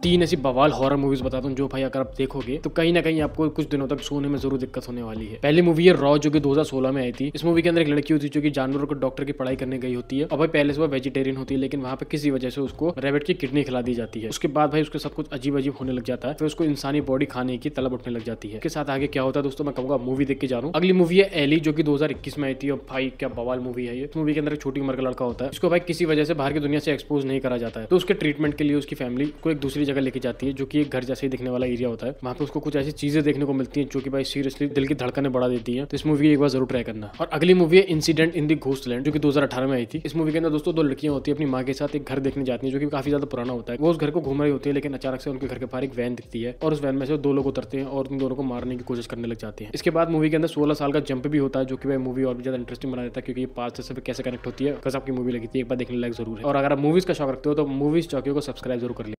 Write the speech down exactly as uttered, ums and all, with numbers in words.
तीन ऐसी बवाल हॉरर मूवीज बताता हूँ जो भाई अगर आप देखोगे तो कहीं ना कहीं आपको कुछ दिनों तक सोने में जरूर दिक्कत होने वाली है। पहली मूवी है रॉ, जो कि दो हज़ार सोलह में आई थी। इस मूवी के अंदर एक लड़की होती है जो कि जानवरों को डॉक्टर की पढ़ाई करने गई होती है और भाई पहले से वो वेजिटेरियन होती है, लेकिन वहाँ पे किसी वजह से उसको रैबिट की किडनी खिला दी जाती है। उसके बाद भाई उसके साथ कुछ अजीब अजीब होने लग जाता है, फिर उसको इंसानी बॉडी खाने की तलब उठने लग जाती है। इसके साथ आगे क्या होता है दोस्तों मैं कहूँगा मूवी देख के जानूँ। अगली मूवी है एली, जो कि दो हज़ार इक्कीस में आई थी और भाई क्या बवाल मूवी है ये। इस मूवी के अंदर एक छोटी उम्र का लड़का होता है, इसको भाई किसी वजह से बाहर की दुनिया से एक्सपोज नहीं करा जाता है, तो उसके ट्रीटमेंट के लिए उसकी फैमिली को एक दूसरी जगह लेके जाती है जो कि एक घर जैसे ही दिखने वाला एरिया होता है। वहाँ पे उसको कुछ ऐसी चीजें देखने को मिलती हैं जो कि भाई सीरियसली दिल की धड़कनें बढ़ा देती हैं। तो इस मूवी एक बार जरूर ट्राई करना। और अगली मूवी है इंसिडेंट इन द घोस्टलैंड, जो कि दो हज़ार अठारह में आई थी। इस मूवी के अंदर दोस्तों दो लड़कियां होती है अपनी माँ के साथ एक घर देखने जाती हैं जो कि काफी ज्यादा पुराना होता है। वो उस घर को घूम रही होती है, लेकिन अचानक से उनके घर के बाहर एक वैन दिखती है और उस वैन में से दो लोग उतरते हैं और उन दोनों को मारने की कोशिश करने लग जाते हैं। इसके बाद मूवी के अंदर सोलह साल का जंप भी होता है जो कि भाई मूवी और भी ज्यादा इंटरेस्टिंग बना देता है, क्योंकि ये पांच से कैसे कनेक्ट होती है। कसम की मूवी लगी थी, एक बार देखने लायक जरूर है। और अगर आप मूवीज का शौक रखते हो तो मूवीज चौकियों को सब्सक्राइब जरूर कर ले।